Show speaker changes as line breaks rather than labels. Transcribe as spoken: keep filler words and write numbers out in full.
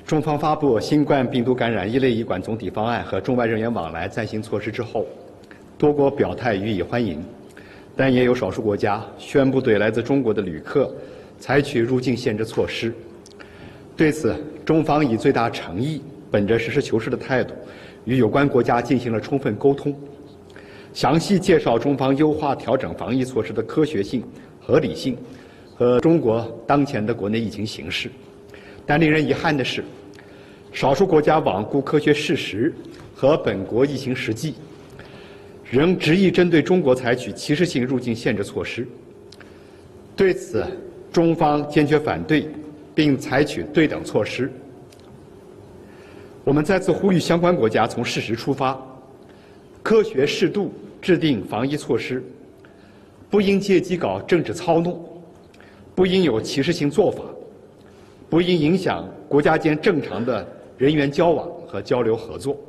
中方发布新冠病毒感染一类医管总体方案和中外人员往来暂行措施之后，多国表态予以欢迎，但也有少数国家宣布对来自中国的旅客采取入境限制措施。对此，中方以最大诚意，本着实事求是的态度，与有关国家进行了充分沟通，详细介绍中方优化调整防疫措施的科学性、合理性和中国当前的国内疫情形势。但令人遗憾的是，少数国家罔顾科学事实和本国疫情实际，仍执意针对中国采取歧视性入境限制措施。对此，中方坚决反对，并采取对等措施。我们再次呼吁相关国家从事实出发，科学适度制定防疫措施，不应借机搞政治操弄，不应有歧视性做法，不应影响国家间正常的人员交往和交流合作。